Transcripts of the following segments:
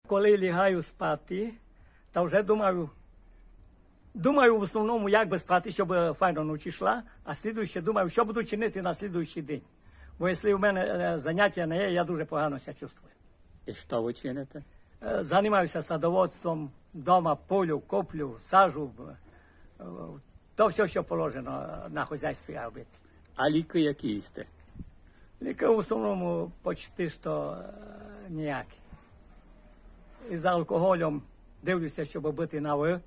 Коли лягаю спати, та вже думаю в основному, як би спати, щоб файно ночі йшла, а слідуюче думаю, що буду чинити на слідуючий день. Бо якщо в мене заняття не є, я дуже погано себе чувствую. І що ви чините? Займаюся садоводством, вдома полю, коплю, сажу. То все, що положено на хазяйстві робити. А ліки які їсте? Ліки в основному почти що ніякі. І за алкоголем дивлюся, щоб бути на «ви».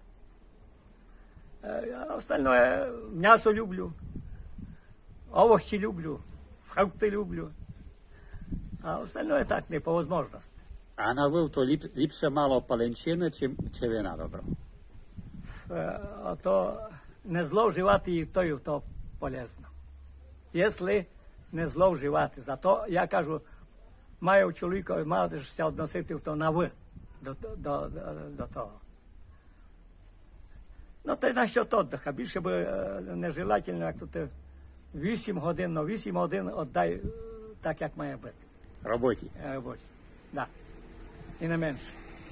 А остальное м'ясо люблю, овочі люблю, фрукти люблю. А остальное так, не по можливості. А на вив то ліпше мало паленчини, чи вина добро? То не зловживати і то полезно. Якщо не зловживати, зато я кажу, маю чоловіка, маєш відносити на «ви» до того. Ну, то й на що віддиха. Більше б нежелательно, як тут 8 годин, но 8 годин віддай так, як має бути. Роботі? Роботі, так. І не менше.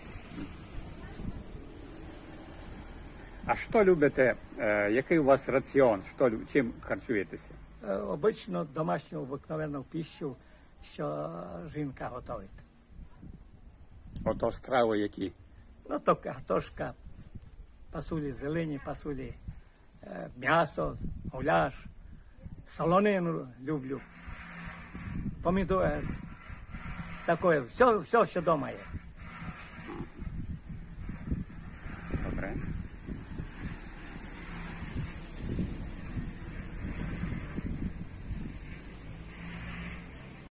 А що любите, який у вас раціон, чим харчуєтеся? Обично домашню обикновенну пищу, що жінка готовить. Ото страви які? Ну, то картошка, пасулі зелені, пасулі м'ясо, гуляш, солонину люблю, помідори, таке, все, що вдома є.